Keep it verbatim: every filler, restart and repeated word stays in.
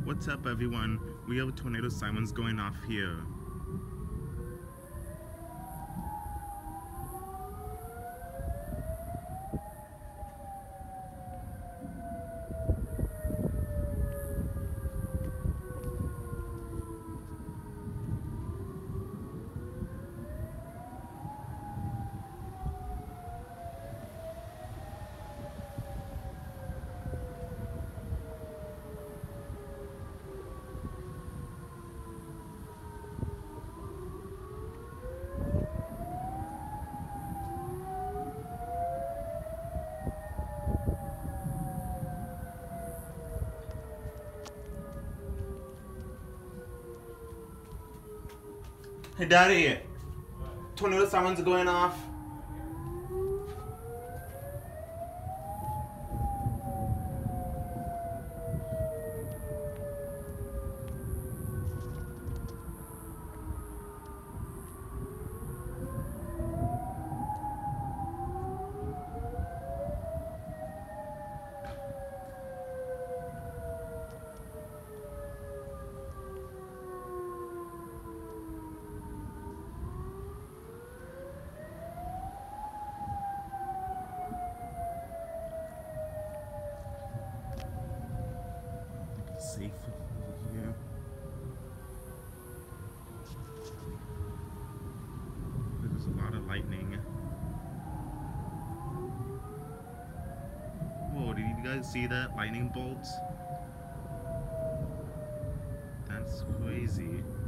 What's up, everyone? We have tornado sirens going off here. Hey, Daddy! Tornado sirens are going off. Safe here. There's a lot of lightning. Whoa, did you guys see that lightning bolt? That's crazy.